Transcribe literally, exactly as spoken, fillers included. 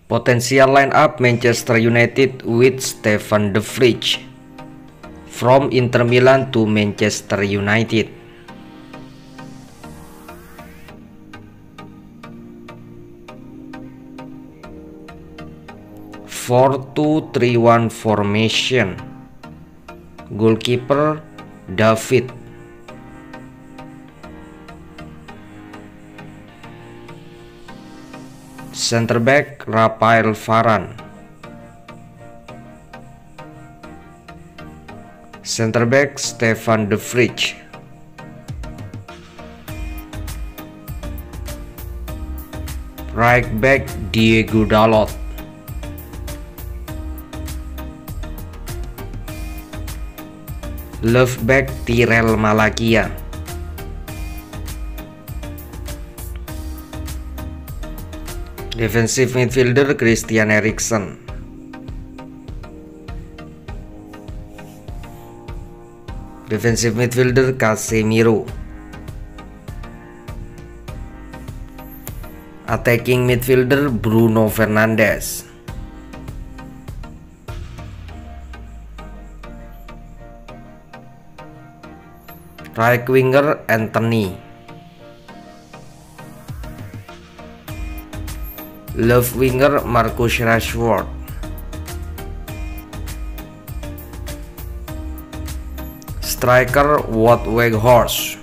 Potential lineup Manchester United with Stefan de Vrij from Inter Milan to Manchester United. four two three one formation. Goalkeeper David. Center back Rafael Varane. Center back Stefan de Vrij. Right back Diego Dalot. Left back Tyrell Malacia. Defensive midfielder Christian Eriksen. Defensive midfielder Casemiro. Attacking midfielder Bruno Fernandes. Right winger Anthony. Left winger Marcus Rashford. Striker Wout Weghorst.